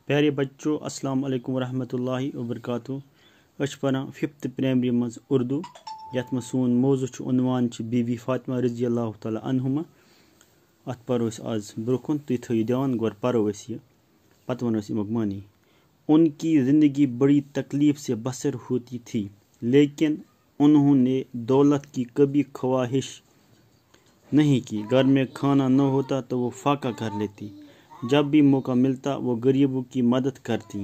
پیارے بچوں السلام علیکم ورحمۃ اللہ وبرکاتہ پران 5th پرائمری مز اردو یت مز سون موضوع عنوان بی بی فاطمہ رضی اللہ تعالیٰ عنہما ات پرو آز برکن تھی تھو دھیان گور پرو یہ پتہ ونو امیک معنی ان کی زندگی بڑی تکلیف سے بسر ہوتی تھی لیکن انہوں نے دولت کی کبھی خواہش نہیں کی. گھر میں کھانا نہ ہوتا تو وہ فاقہ کر لیتی. جب بھی موقع ملتا وہ غریبوں کی مدد کرتی.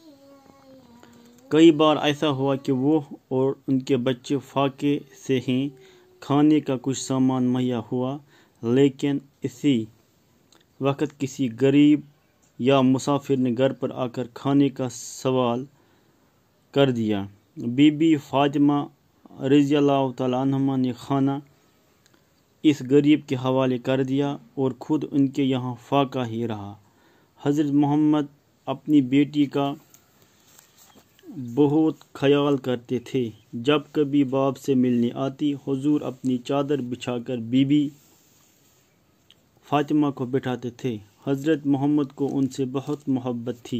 کئی بار ایسا ہوا کہ وہ اور ان کے بچے فاقے سے ہیں. کھانے کا کچھ سامان مہیا ہوا لیکن اسی وقت کسی غریب یا مسافر نے گھر پر آ کر کھانے کا سوال کر دیا. بی بی فاطمہ رضی اللہ تعالیٰ عنہما نے کھانا اس غریب کے حوالے کر دیا اور خود ان کے یہاں فاقہ ہی رہا. حضرت محمد اپنی بیٹی کا بہت خیال کرتے تھے. جب کبھی باپ سے ملنے آتی حضور اپنی چادر بچھا کر بی بی فاطمہ کو بٹھاتے تھے. حضرت محمد کو ان سے بہت محبت تھی.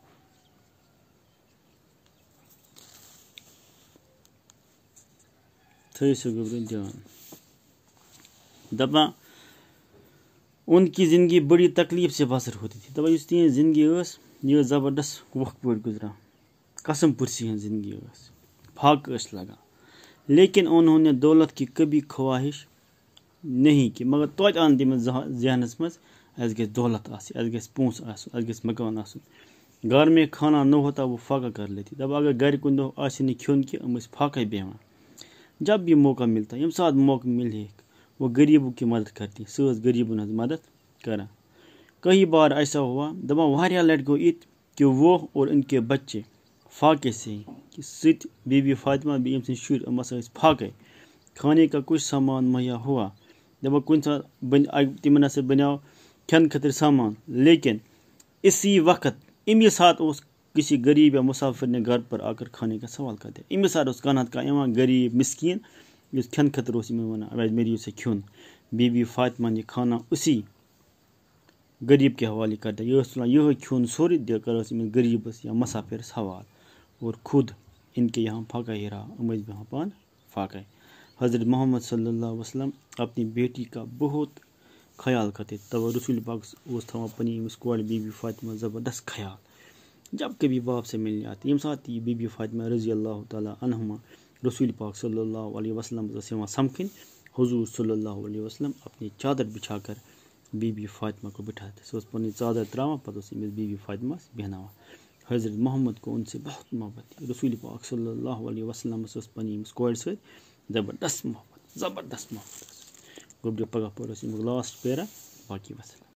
دپان ان کی زندگی بڑی تکلیف سے بسر ہوتی تھی. دپان اس تین زندگی یہ زبردست وقت پہ گزرا قسم پرسی ہن زندگی فاقہ لگا لیکن انہوں نے دولت کی کبھی خواہش نہیں کی. مگر توتہ آن تم ذہنس مز اس گژھِ دولت آسہِ اس گژھِ پونٛسہٕ آسُن اس گژھِ مکان آسُن. گھر میں کھانا نہ ہوتا وہ فاقہ کر لیتی. دپ اگر گھر کن دہ آسہِ نہٕ کھیون کی ام فاقے بیہوان. جب بھی موقع ملتا یم سات موقع ملے وہ غریبوں کی مدد کرتی. سہ غریبن ہز مدد کران. کئی بار ایسا ہوا دپان واریاہ لٹ گو ات کہ وہ اور ان کے بچے فاقے سے کہ ست بی بی فاطمہ بھی ام سن شر ام ہسا فاقے. کھانے کا کچھ سامان مہیا ہوا. دپان کن سات تمن ہسا بناو کھین خاطر سامان لیکن اسی وقت امی سات اس کسی غریب یا مسافر نے گھر پر آ کر کھانے کا سوال کر دیا. امی سات اس کانہ ایوان غریب مسکین اس کھین خاطر اس ونان میری اسے کھیون. بی بی فاطمہ نے کھانا اسی غریب کے حوالے کر دیا. یہ کھیون سوری دیا کر غریبس یا مسافرس حوال اور خود ان کے یہاں فاقہ ہی رہا. بیہان پان فاقہ. حضرت محمد صلی اللہ علیہ وسلم اپنی بیٹی کا بہت خیال کرتے. تو رسول پاک تھوان پنی کور بی بی فاطمہ زبردست خیال. جب کبھی باپ سے ملنے آتی یم سات بی بی فاطمہ رضی اللہ تعالیٰ عنہما رسول پاک صلی اللہ علیہ وسلم سمکھن حضور صلی اللہ علیہ وسلم اپنی چادر بچھا کر بی بی فاطمہ کو بٹھاتے. سہ پنی چادر تراوان پتہ بی بی فاطمہ بیہناوان. حضرت محمد کو ان سے بہت محبت تھی. رسول پاک صلی اللہ علیہ وسلم پنی کور ست زبردست محبت گوبر پگہ پور لاسٹ پیرا باقی وسلم.